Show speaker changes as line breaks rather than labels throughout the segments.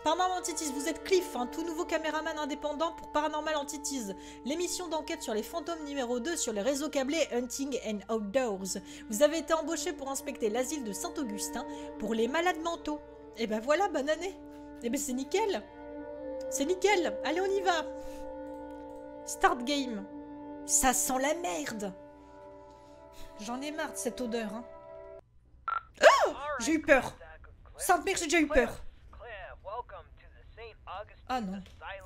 Paranormal Entities, vous êtes Cliff, un tout nouveau caméraman indépendant pour Paranormal Entities, l'émission d'enquête sur les fantômes numéro 2 sur les réseaux câblés Hunting and Outdoors. Vous avez été embauché pour inspecter l'asile de Saint-Augustin pour les malades mentaux. Et ben voilà, bonne année. Et ben c'est nickel. C'est nickel. Allez, on y va. Start game. Ça sent la merde. J'en ai marre de cette odeur. Hein. Oh, j'ai eu peur. Sainte mère, j'ai déjà eu peur. Ah non.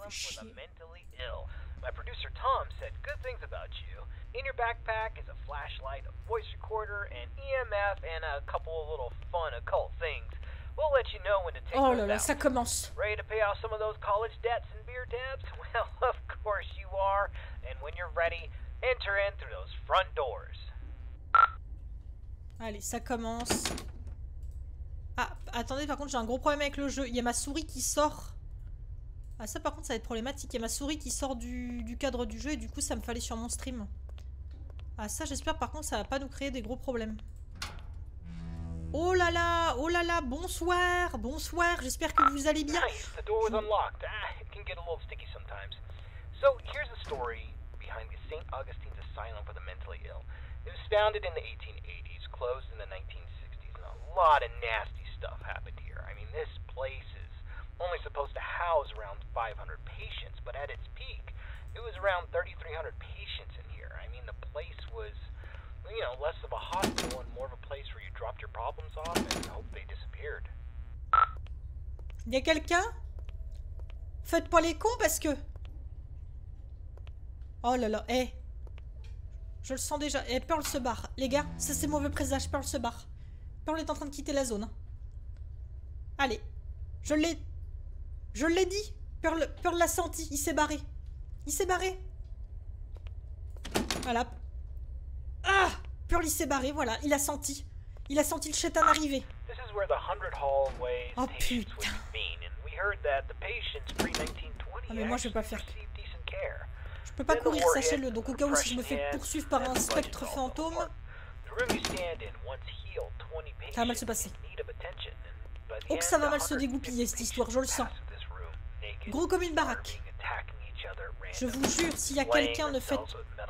My producer Tom said good things about you. In your backpack is a flashlight, a voice recorder, an EMF, and a couple of little fun occult things. We'll let you know when to take
oh
those
là là,
out.
ça commence.
Ready to pay off some of those college debts and beer tabs? Well, of course you are. And when you're ready, enter in through those front doors.
Allez, ça commence. Ah, attendez, par contre, j'ai un gros problème avec le jeu. Il y a ma souris qui sort. Ah, ça, par contre, ça va être problématique. Il y a ma souris qui sort du cadre du jeu et du coup, ça me fallait sur mon stream. Ah, ça, j'espère, par contre, ça va pas nous créer des gros problèmes. Oh là là, bonsoir, bonsoir, j'espère que vous allez bien.
Nice, the door was unlocked. It can get a little sticky sometimes. So, here's the story behind the St. Augustine's Asylum for the Mentally Ill. It was founded in the 1880s, closed in the 1960s, and a lot of nasty stuff happened here. I mean, this place is only supposed to house around 500 patients, but at its peak, it was around 3,300 patients in here. I mean, the place was, you know, less of a hospital and more of a place where you dropped your problems off and hope they disappeared.
Y a quelqu'un? Faites pas les cons parce que... Oh là là, eh. Je le sens déjà. Eh, Pearl se barre. Les gars, ça c'est mauvais présage, Pearl se barre. Pearl est en train de quitter la zone. Hein. Allez. Je l'ai dit. Pearl l'a senti. Il s'est barré. Il s'est barré. Voilà. Ah! Pearl il s'est barré, voilà. Il a senti. Il a senti le chétan arriver. Oh putain. Ah mais moi je vais pas faire... Je peux pas courir, sachez-le. Donc au cas où si je me fais poursuivre par un spectre fantôme... Ça va mal se passer. Oh que ça va mal se dégoupiller cette histoire, je le sens. Gros comme une baraque. Je vous jure, s'il y a quelqu'un, ne faites...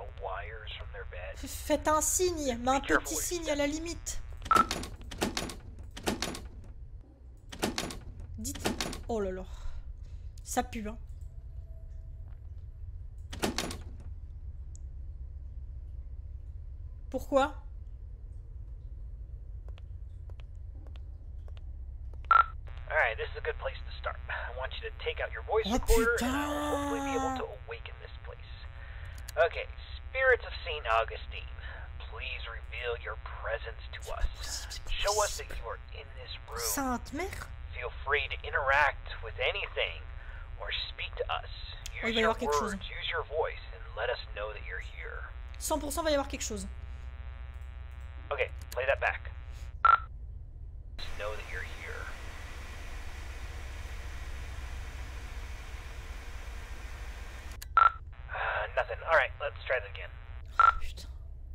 Faites un signe, mais un petit signe à la limite. Dites... Oh là là. Ça pue, hein. Pourquoi?
Alright, this is a good place to start. I want you to take out your voice recorder and I'll hopefully be able to awaken this place. Okay, spirits of St. Augustine, please reveal your presence to us. Show us that you are in this room.
Sainte mère.
Feel free to interact with anything or speak to us. Use your words, use your voice, and let us know that you're here.
100% va y avoir quelque chose.
Okay, play that back. Know that you're here. Nothing. Alright, let's try that again.
Oh, putain.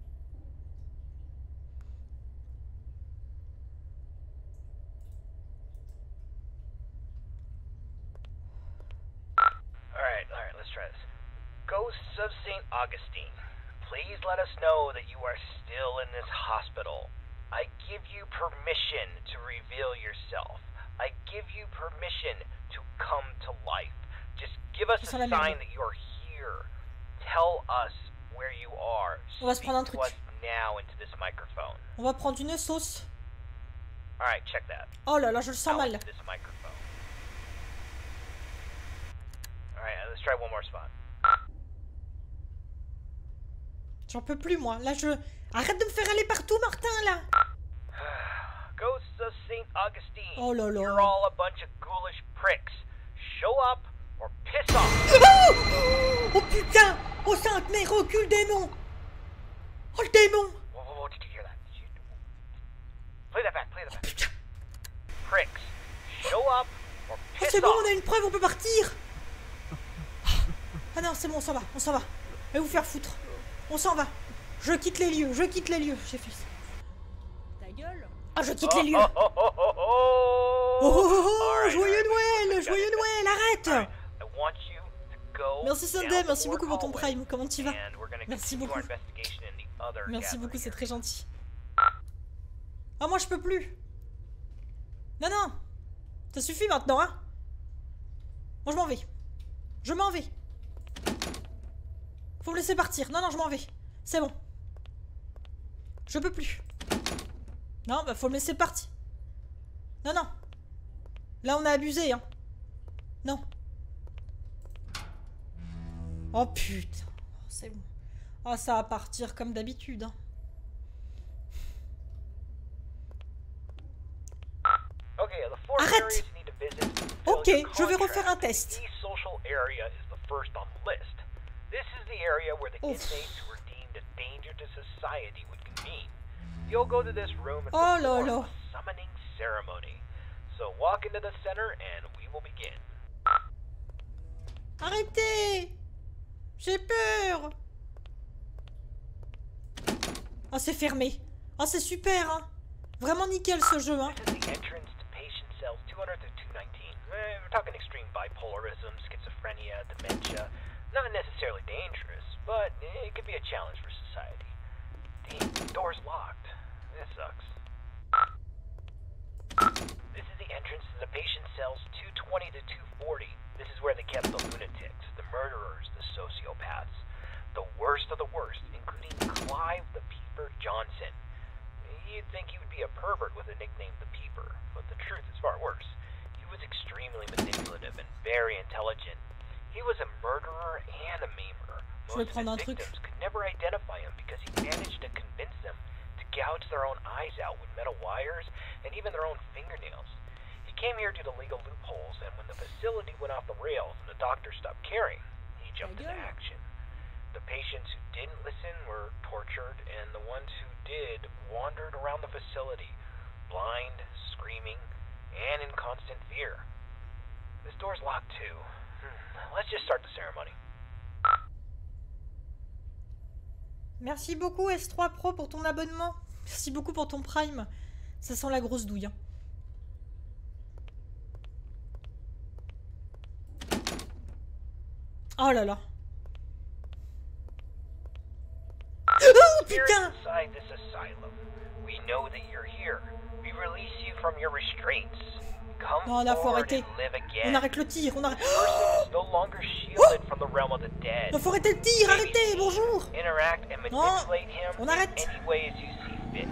Alright, let's try this. Ghosts of St. Augustine, please let us know that you are still in this hospital. I give you permission to reveal yourself. I give you permission to come to life. Just give us a sign that you're here. Tell us where you are.
On va se prendre un truc.
Speak to us now into this microphone.
On va prendre une sauce.
Alright, check that.
Oh là là, je le sens mal.
This microphone. Alright, let's try one more spot.
J'en peux plus, moi. Là, je... Arrête de me faire aller partout, Martin, là.
Ghosts of St. Augustine.
Oh là là.
You're all a bunch of ghoulish pricks. Show up or piss off.
Oh, oh putain. Oh, sainte mère, recule, démon. Oh, le démon.
Whoa, did you hear that? Play that back, play that back.
Oh, putain.
Pricks. Show up or piss off.
C'est bon, on a une preuve, on peut partir. Ah non, c'est bon, on s'en va, on s'en va. Allez vous faire foutre. On s'en va. Je quitte les lieux, je quitte les lieux. J'ai fait ça. Ta gueule. Ah, je quitte les lieux. Oh, oh, oh, oh, oh, joyeux Noël, joyeux arrête!
I want you to go
Merci Sunday,
down the
merci
ward
beaucoup pour ton
hallway,
prime. Comment tu vas?
and we're gonna
Merci
continue our
beaucoup.
investigation in the other
Merci beaucoup,
gathering
c'est très
area.
gentil. Ah, moi je peux plus. Non, non. Ça suffit maintenant, hein. Moi je m'en vais. Je m'en vais. Faut me laisser partir. Non, non, je m'en vais. C'est bon. Je peux plus. Non, bah faut me laisser partir. Non, non. Là, on a abusé, hein. Non. Oh putain. C'est bon. Ah, ça va partir comme d'habitude, hein.
Okay, the four
Arrête.
areas you need to visit.
Ok,
Tell your
je vais refaire un
contract.
test.
The social area is the first on the list. This is the area where the
Oof.
inmates who are deemed a danger to society would convene. You'll go to this room and
Oh là
perform
là.
a summoning ceremony. So walk into the center and we will begin.
Arrêtez! J'ai peur! Ah, c'est fermé. Ah, c'est super, hein. Vraiment nickel ce jeu, hein.
This is the entrance to patient cells 200 to 219. We're talking extreme bipolarism, schizophrenia, dementia. Not necessarily dangerous, but it could be a challenge for society. Damn, the door's locked. This sucks. This is the entrance to the patient cells 220 to 240. This is where they kept the lunatics, the murderers, the sociopaths. The worst of the worst, including Clive the Peeper Johnson. You'd think he would be a pervert with a nickname the Peeper, but the truth is far worse. He was extremely manipulative and very intelligent. He was a murderer and a maimer.
Je vais
Most of
prendre un
his
truc.
victims could never identify him because he managed to convince them to gouge their own eyes out with metal wires and even their own fingernails. He came here due to legal loopholes, and when the facility went off the rails and the doctors stopped caring, he jumped into action. The patients who didn't listen were tortured, and the ones who did wandered around the facility, blind, screaming, and in constant fear. This door's locked too. Let's just start the ceremony.
Merci beaucoup S3 Pro pour ton abonnement. Merci beaucoup pour ton prime. Ça sent la grosse douille, hein. Oh là là. Oh putain!
Inside this asylum, we know that you're here. We release you from your restraints. Come
Non, là, faut
forward
arrêter.
and live again.
On arrête le tir, on arrête...
Person is no longer shielded from the realm of the dead.
Non, faut arrêter le tir, arrêtez, bonjour!
Interact and
Non,
manipulate him
on
in
arrête.
any ways you see fit.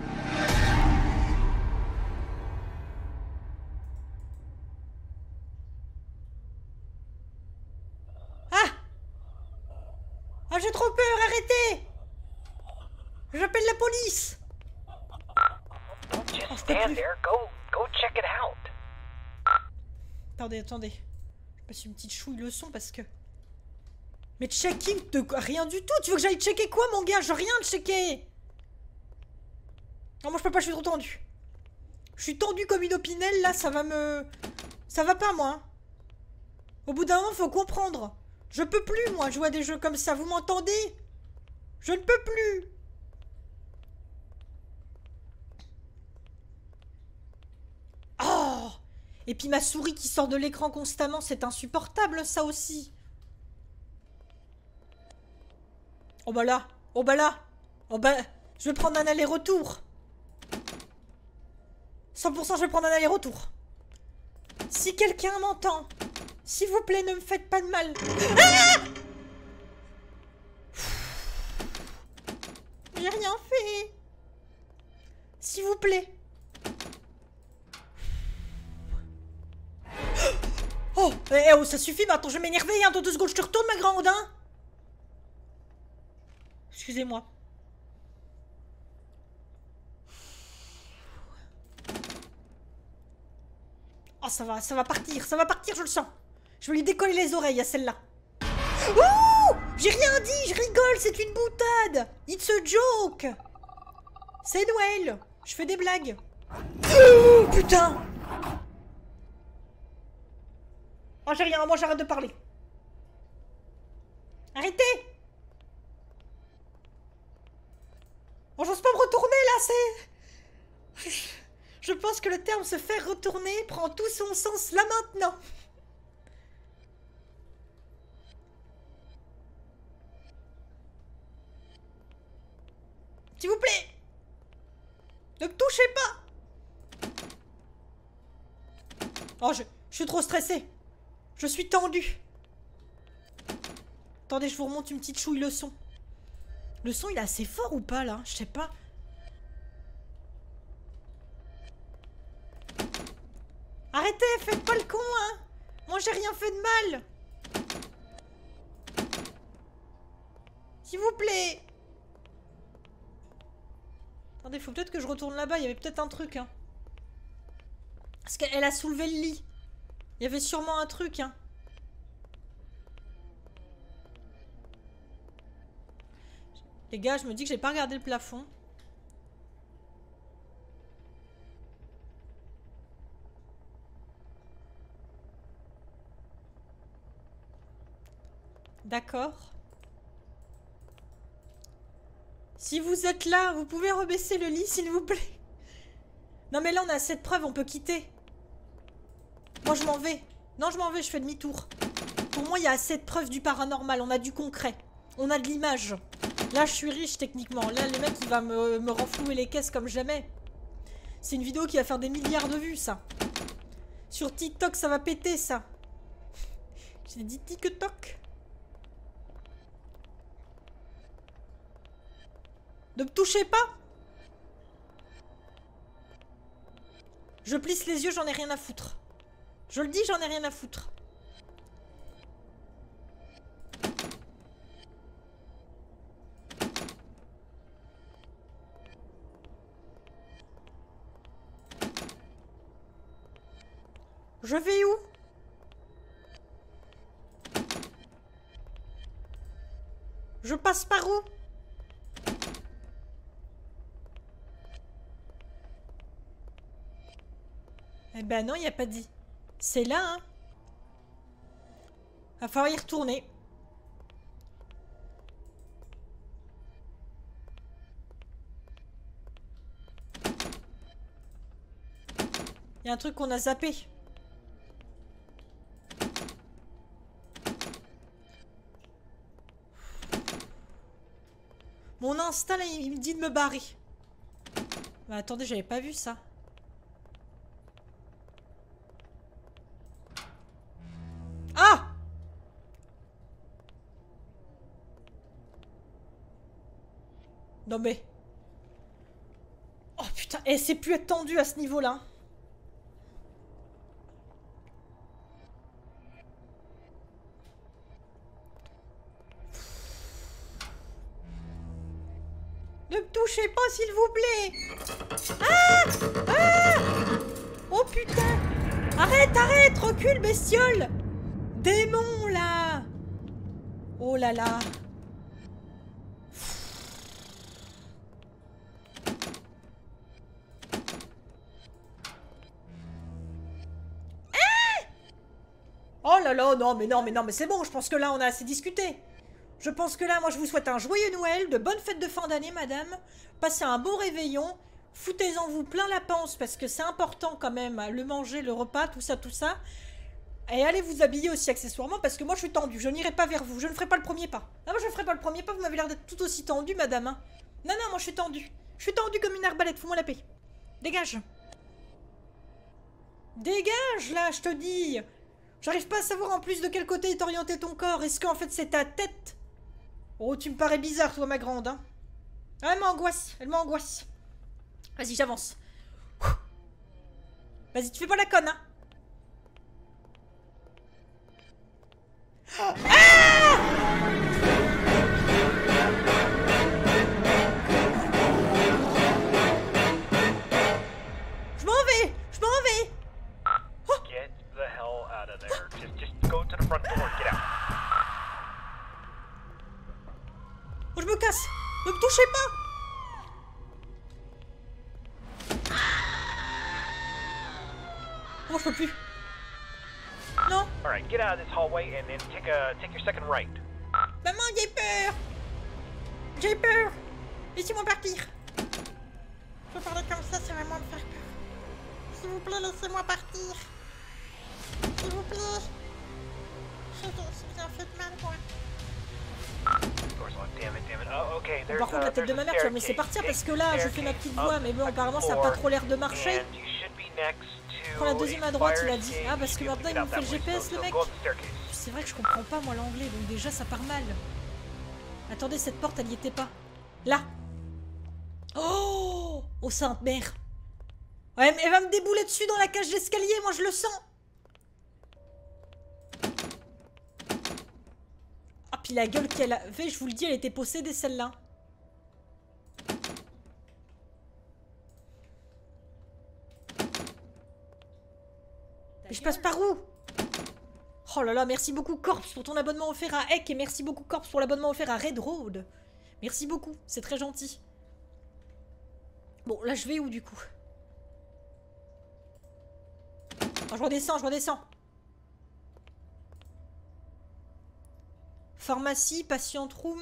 Ah! Ah, j'ai trop peur, arrêtez! J'appelle la police!
Don't just
Oh, je peux
stand
plus.
there. Go check it out.
Attendez, attendez. Je passe une petite chouille le son parce que... Mais checking de quoi? Rien du tout. Tu veux que j'aille checker quoi, mon gars? J'ai rien de checker. Non, moi je peux pas, je suis trop tendu. Je suis tendu comme une opinel, là, ça va me... Ça va pas, moi. Au bout d'un moment, faut comprendre. Je peux plus, moi, jouer à des jeux comme ça. Vous m'entendez? Je ne peux plus. Oh! Et puis ma souris qui sort de l'écran constamment, c'est insupportable, ça aussi. Oh bah là, oh bah là, oh bah, je vais prendre un aller-retour. 100% je vais prendre un aller-retour. Si quelqu'un m'entend, s'il vous plaît, ne me faites pas de mal. Ah! J'ai rien fait. S'il vous plaît. Oh, oh, ça suffit maintenant, je vais m'énerver, hein, dans 2 secondes, je te retourne, ma grande, hein. Excusez-moi. Oh, ça va partir, je le sens. Je vais lui décoller les oreilles à celle-là. Oh! J'ai rien dit, je rigole, c'est une boutade. It's a joke. C'est Noël, je fais des blagues. Oh, putain. Oh, j'ai rien, moi j'arrête de parler. Arrêtez! Oh, j'ose pas me retourner là, c'est... Je pense que le terme se faire retourner prend tout son sens là maintenant. S'il vous plaît. Ne me touchez pas. Oh, je suis trop stressée. Je suis tendue. Attendez, je vous remonte une petite chouille le son. Le son, il est assez fort ou pas, là? Je sais pas. Arrêtez, faites pas le con, hein. Moi, j'ai rien fait de mal. S'il vous plaît. Attendez, faut peut-être que je retourne là-bas. Il y avait peut-être un truc, hein. Parce qu'elle a soulevé le lit. Il y avait sûrement un truc, hein. Les gars, je me dis que j'ai pas regardé le plafond. D'accord. Si vous êtes là, vous pouvez rebaisser le lit, s'il vous plaît. Non mais là, on a assez de preuves, on peut quitter. Moi, je m'en vais. Non, je m'en vais, je fais demi-tour. Pour moi, il y a assez de preuves du paranormal. On a du concret. On a de l'image. Là, je suis riche, techniquement. Là, le mec, il va me renflouer les caisses comme jamais. C'est une vidéo qui va faire des milliards de vues, ça. Sur TikTok, ça va péter, ça. J'ai dit TikTok. Ne me touchez pas. Je plisse les yeux, j'en ai rien à foutre. Je le dis, j'en ai rien à foutre. Je vais où? Je passe par où? Eh ben non, il n'y a pas dit. C'est là, hein. Va falloir y retourner. Il y a un truc qu'on a zappé. Mon instinct, là, il me dit de me barrer. Bah, attendez, j'avais pas vu ça. Ah! Non mais... Oh putain, et c'est plus être tendu à ce niveau-là. Ne me touchez pas, s'il vous plaît. Ah! Ah! Oh putain! Arrête, arrête! Recule, bestiole! Démon, là! Oh là là! Oh là là, non, mais non, mais non, mais c'est bon, je pense que là, on a assez discuté. Je pense que là, moi, je vous souhaite un joyeux Noël, de bonnes fêtes de fin d'année, madame. Passez un bon réveillon. Foutez-en vous plein la panse, parce que c'est important quand même, le manger, le repas, tout ça, tout ça. Et allez vous habiller aussi accessoirement, parce que moi, je suis tendue. Je n'irai pas vers vous. Je ne ferai pas le premier pas. Non, moi, je ne ferai pas le premier pas. Vous m'avez l'air d'être tout aussi tendue, madame. Hein. Non, non, moi, je suis tendue. Je suis tendue comme une arbalète. Fous-moi la paix. Dégage. Dégage, là, je te dis. J'arrive pas à savoir en plus de quel côté est orienté ton corps. Est-ce qu'en fait, c'est ta tête? Oh, tu me parais bizarre, toi, ma grande, hein. Ah, elle m'angoisse. Elle m'angoisse. Vas-y, j'avance. Vas-y, tu fais pas la conne, hein. Ah! Je m'en vais. Je m'en vais. Oh.
Get the hell out of there. Just go to the front door. Get out.
Oh, je me casse. Ne me touchez pas. Oh, je peux plus. Non.
All right, get out of this hallway and then take your second right.
Maman, j'ai peur. J'ai peur. Laissez-moi partir. Je parler comme ça, c'est vraiment me faire peur. S'il vous plaît, laissez-moi partir. S'il vous plaît. J'ai rien fait de mal, moi.
Door's locked. Damn it. Oh, Okay,
Bon, par contre, la tête de ma mère, tu vas me laisser partir parce que là, je fais ma petite voix, mais bon, apparemment, ça n'a pas trop l'air de marcher. Prends la deuxième à droite, il a dit. Ah, parce que maintenant, il me fait le GPS, le mec. C'est vrai que je comprends pas, moi, l'anglais, donc déjà, ça part mal. Attendez, cette porte, elle y était pas. Là. Oh, oh, sainte mère. Ouais, mais elle va me débouler dessus dans la cage d'escalier, moi, je le sens. Ah, puis la gueule qu'elle avait, je vous le dis, elle était possédée, celle-là. Mais je passe par où? Oh là là, merci beaucoup Corps pour ton abonnement offert à Eck et merci beaucoup Corps pour l'abonnement offert à Red Road. Merci beaucoup, c'est très gentil. Bon, là je vais où du coup? Oh, je redescends, je redescends. Pharmacie, patient room.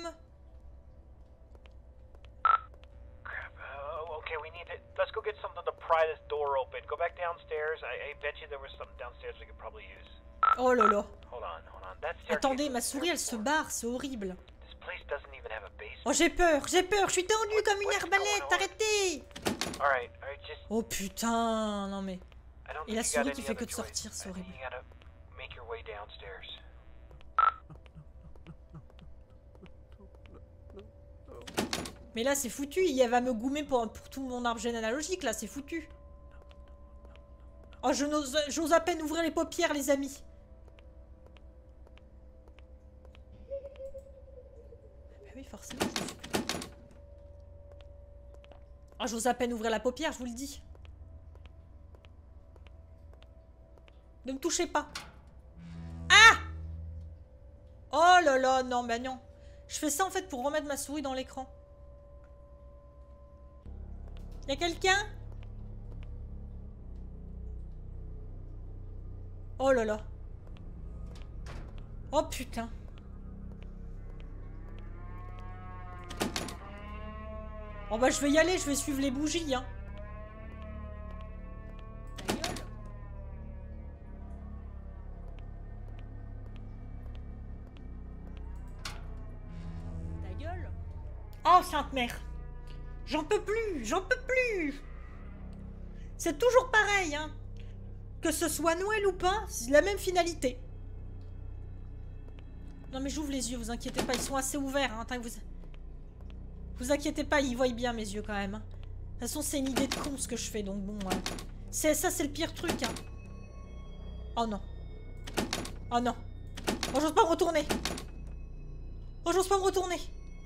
Okay, we need to. Let's go get something to pry this door open. Go back downstairs. I bet you there was something downstairs we could probably use.
Oh là là.
Hold on. That staircase.
Attendez, ma souris elle se barre, c'est horrible.
This place doesn't even have a basement.
Oh j'ai peur, je suis tendue comme une arbalète, arrêtez.
Alright, just.
Oh putain, non mais.
I don't
Et la
think you got
souris qui
any
fait que
other
de
choice.
sortir, c'est
I think
horrible.
you gotta make your way downstairs.
Mais là c'est foutu, elle va me goumer pour tout mon arbre généalogique, là c'est foutu. Oh j'ose à peine ouvrir les paupières les amis. Bah oui forcément je me suis plus... Oh j'ose à peine ouvrir la paupière, je vous le dis. Ne me touchez pas. Ah! Oh là là, non, bah non. Je fais ça en fait pour remettre ma souris dans l'écran. Y'a quelqu'un? Oh là là. Oh putain. Oh bah je vais y aller, je vais suivre les bougies, hein. Ta gueule. Oh sainte mère. J'en peux plus, j'en peux plus. C'est toujours pareil, hein. Que ce soit Noël ou pas, c'est la même finalité. Non mais j'ouvre les yeux, vous inquiétez pas, ils sont assez ouverts, hein. Attends, vous inquiétez pas, ils voient bien mes yeux quand même. Hein. De toute façon, c'est une idée de con ce que je fais, donc bon... ça, c'est le pire truc, hein. Oh non. Oh non. Oh, j'ose pas me retourner. Oh, j'ose pas me retourner.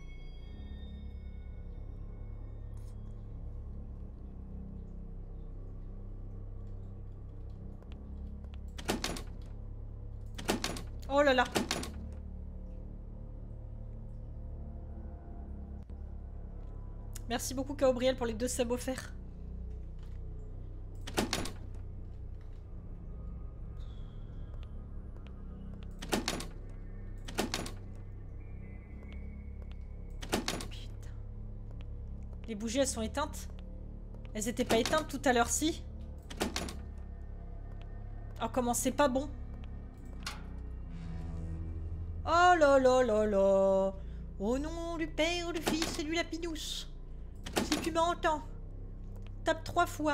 Oh là là. Merci beaucoup Kaobriel pour les 2 subs offerts. Putain. Les bougies elles sont éteintes? Elles étaient pas éteintes tout à l'heure si? Oh comment c'est pas bon. Oh là là là là. Au nom du Père, du Fils et du Lapidus. Si tu m'entends, tape 3 fois.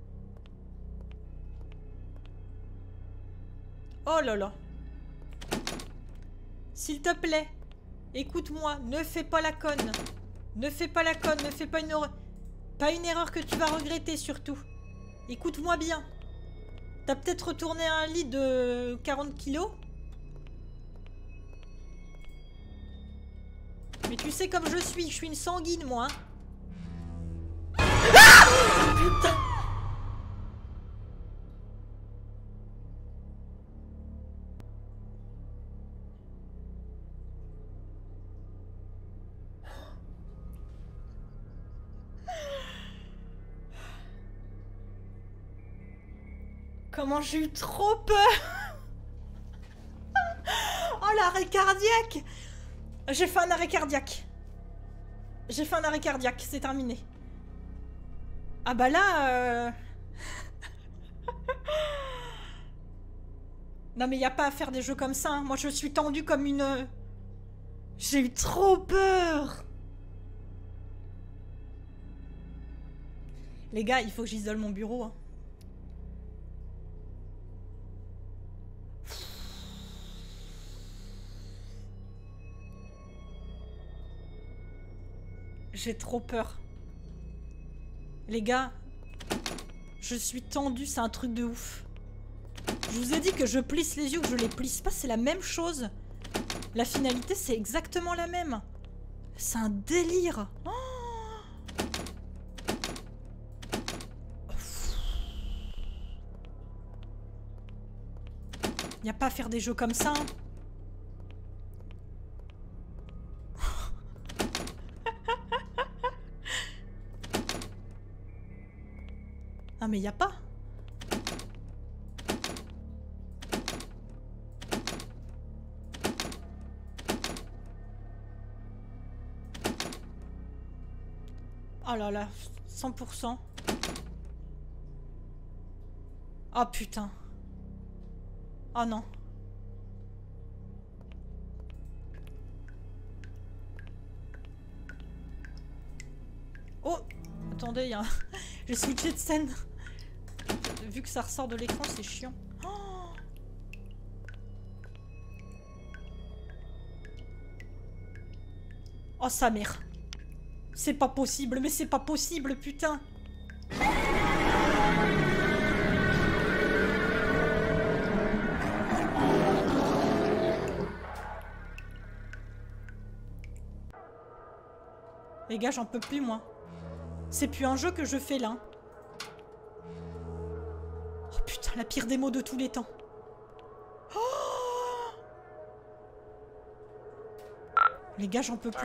Oh là là. S'il te plaît, écoute-moi, ne fais pas la conne. Ne fais pas la conne, ne fais pas une erreur que tu vas regretter surtout. Écoute-moi bien. T'as peut-être retourné à un lit de 40 kilos. Mais tu sais comme je suis une sanguine moi. Hein. Ah putain. Comment j'ai eu trop peur. Oh l'arrêt cardiaque. J'ai fait un arrêt cardiaque. J'ai fait un arrêt cardiaque, c'est terminé. Ah bah là... Non mais y a pas à faire des jeux comme ça. Hein. Moi je suis tendue comme une... J'ai eu trop peur. Les gars, il faut que j'isole mon bureau. Hein. J'ai trop peur. Les gars, je suis tendue, c'est un truc de ouf. Je vous ai dit que je plisse les yeux, que je les plisse pas, c'est la même chose. La finalité, c'est exactement la même. C'est un délire. Oh, y a pas à faire des jeux comme ça. Hein. Ah mais y a pas. Oh là là, 100%. Oh putain. Oh non. Oh, attendez, il y a un... J'ai switché de scène. Vu que ça ressort de l'écran, c'est chiant. Oh sa mère. C'est pas possible, mais c'est pas possible, putain. Les gars, j'en peux plus, moi. C'est plus un jeu que je fais, là. Oh putain, la pire démo de tous les temps. Oh les gars, j'en peux plus.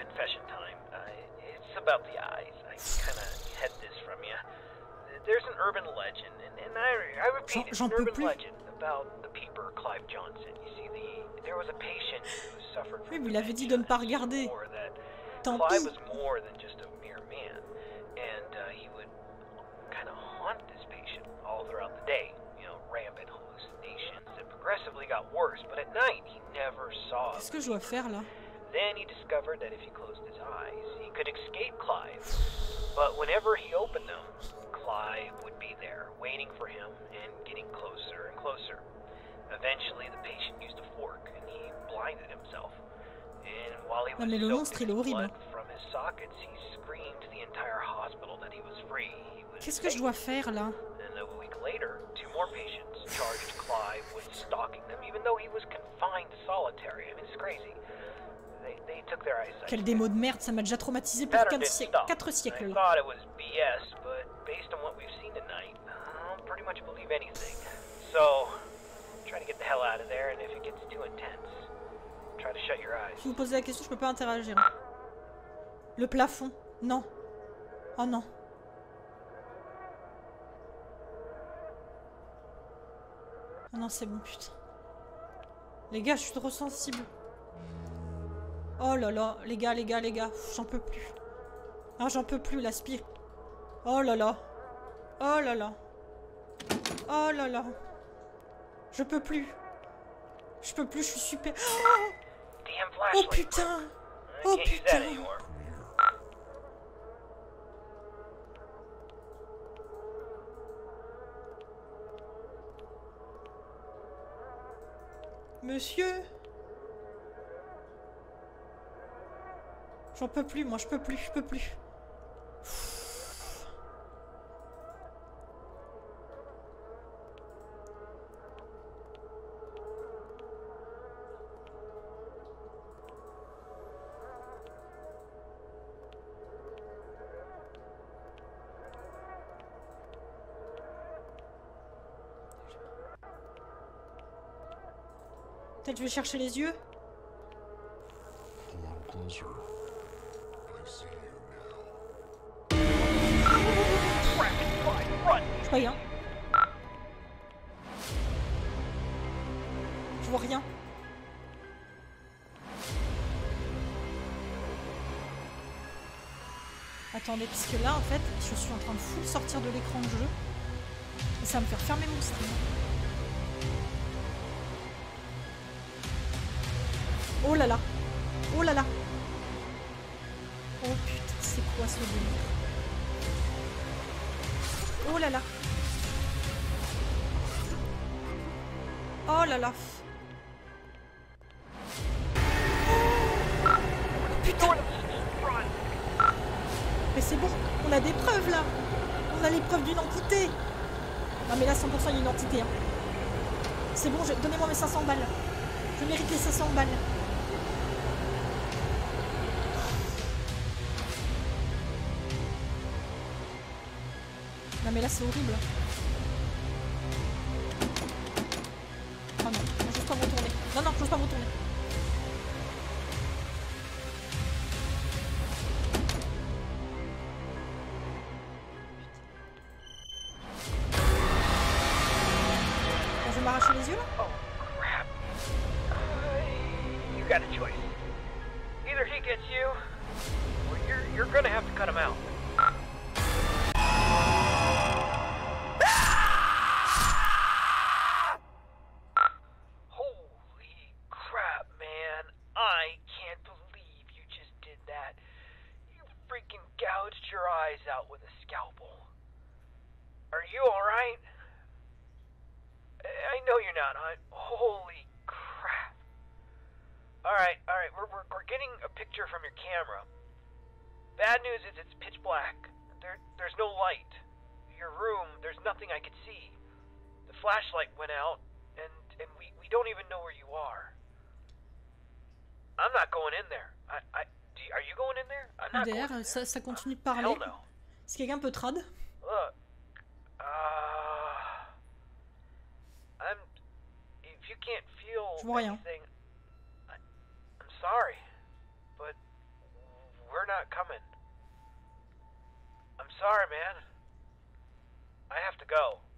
About the eyes. I kind of had this from you. There's an urban legend, and I repeat, it's an urban legend about the peeper Clive Johnson. You see, there was a patient who suffered from.
Oui, vous l'avez dit de ne pas regarder. Tant pis.
Clive was more than just a mere man, and he would kind of haunt this patient all throughout the day. You know, rampant hallucinations that progressively got worse, but at night he never saw.
Qu'est-ce que je dois faire là?
Then he discovered that if he closed his eyes, he could escape Clive. But whenever he opened them, Clive would be there, waiting for him and getting closer and closer. Eventually, the patient used a fork and he blinded himself. And while he was soaked in blood from his sockets, he screamed to the entire hospital that he was free.
Qu'est-ce que je dois faire là?
And a week later, 2 more patients charged Clive with stalking them, even though he was confined to solitary. I mean, it's crazy.
Quelle démo de merde, ça m'a déjà traumatisé pour 4 siècles. Là. Si vous posez la question, je peux pas interagir. Le plafond, non. Oh non. Oh non, c'est bon, putain. Les gars, je suis trop sensible. Oh là là, les gars, j'en peux plus. Ah, j'en peux plus, l'aspire. Oh là là. Oh là là. Oh là là. Je peux plus. Je peux plus, je suis super... Oh putain. Oh putain. Monsieur? J'en peux plus, moi, je peux plus. Peut-être je vais chercher les yeux. Je vois rien. Je vois rien. Attendez, puisque là, en fait, je suis en train de full sortir de l'écran de jeu. Et ça va me faire fermer mon stream. Oh là là. Oh là là. Oh putain, c'est quoi ce délire? Oh là là. Oh là là. Putain. Mais c'est bon, on a des preuves là. On a les preuves d'une entité. Non mais là 100% il y a une entité. Hein. C'est bon, donnez-moi mes 500 balles. Je mérite les 500 balles. Non mais là c'est horrible. Oh non, j'ose pas me retourner. Non, non, j'ose pas me retourner. Bon, je vais m'arracher les yeux là.
Oh crap. You got a choice. Either he gets you, or you're gonna have to cut him out. Holy crap, man. I can't believe you just did that. You freaking gouged your eyes out with a scalpel. Are you alright? I know you're not. Holy crap. Alright, we're getting a picture from your camera. Bad news is it's pitch black. There's no light. Your room, there's nothing I could see. The flashlight went out, and we don't even know where you are. I'm not going in there. Are you going in there? I'm not going in
Derrière,
there.
ça continue de parler.
Hell no.
C'est quelqu'un un peu trad.
Look, if you can't feel
Je vois rien.
anything, I'm sorry, but we're not coming. I'm sorry, man. I have to go.